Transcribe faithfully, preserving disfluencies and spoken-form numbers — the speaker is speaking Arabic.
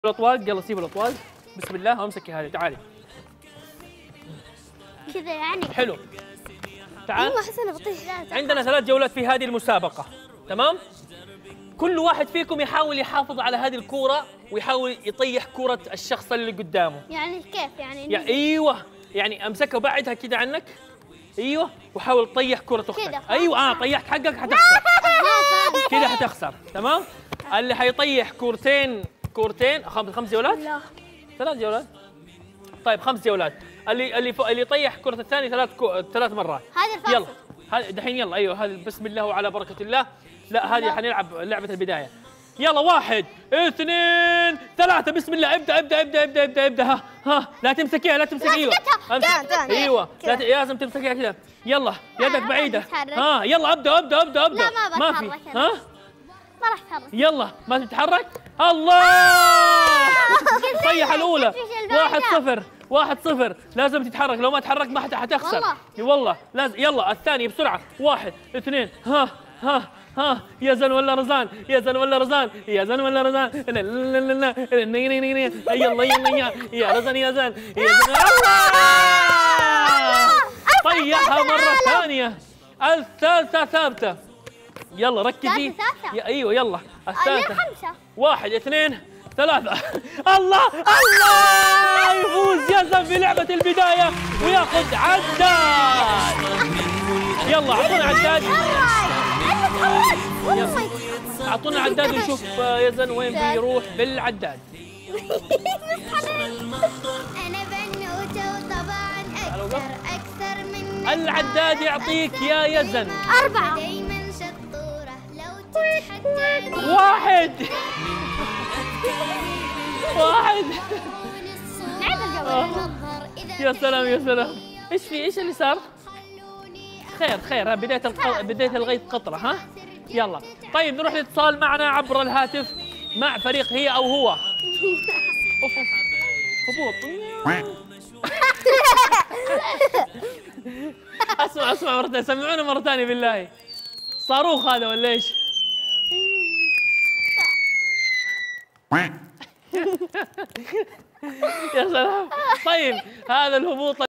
الاطواق، يلا سيب الاطواق. بسم الله وامسكي هذه، تعالي. كذا يعني حلو. تعال. والله احس انا بطيح. عندنا ثلاث جولات في هذه المسابقة، تمام؟ كل واحد فيكم يحاول يحافظ على هذه الكورة ويحاول يطيح كورة الشخص اللي قدامه. يعني كيف يعني؟ يا ايوه، يعني امسكها وبعدها كذا عنك. ايوه، وحاول تطيح كرة اختك. ايوه اه طيحت حقك حتخسر. كذا حتخسر، تمام؟ اللي حيطيح كورتين كورتين خمس خمس جولات؟ لا ثلاث جولات. طيب خمس جولات، اللي اللي ف... اللي يطيح كرة الثاني ثلاث كو... ثلاث مرات. هذا الفاصل. يلا هذا دحين، يلا ايوه هذه بسم الله وعلى بركة الله. لا هذه حنلعب لعبة البداية. يلا واحد اثنين ثلاثة بسم الله. ابدأ ابدأ ابدأ ابدأ ابدأ ابدأ ها ها لا تمسكيها لا تمسكيها. ايوه ايوه لا ت... لازم تمسكيها كذا. يلا يدك بعيدة. ها يلا ابدأ ابدأ ابدأ ابدأ. لا ما في بتحرك. ها ما راح اتحرك. يلا ما تتحرك. الله طيح الأولى. واحد صفر واحد صفر. لازم تتحرك، لو ما تحرك ما حت... حتخسر والله. والله لازم. يلا الثانية بسرعة. واحد اثنين ها ها ها يا زن ولا رزان، يا زن ولا رزان، يا زن ولا رزان. لا لا لا لا يلا يلا يا يا رزان يا زن يا زن. طيحها مرة ثانية. الثالثة ثابتة. يلا ركزي. يا ايوه يلا الثالثة. واحد اثنين ثلاثة. الله الله يفوز يا زن في لعبة البداية وياخذ عداد. يلا اعطونا عداد. اعطونا عداد ونشوف يزن وين بيروح بالعداد. انا بنوته وطبعا اكثر اكثر من العداد يعطيك يا يزن أربعة. دايما شطورة لو تتحداني. واحد واحد. يا سلام يا سلام. ايش في ايش اللي صار؟ خير خير، بداية الق... بداية الغيث قطرة. ها يلا طيب نروح الاتصال معنا عبر الهاتف مع فريق هي او هو. اوف هبوط. اسمع اسمع مرة ثانية، سمعونا مرة ثانية بالله. صاروخ هذا ولا ايش؟ يا سلام. طيب هذا الهبوط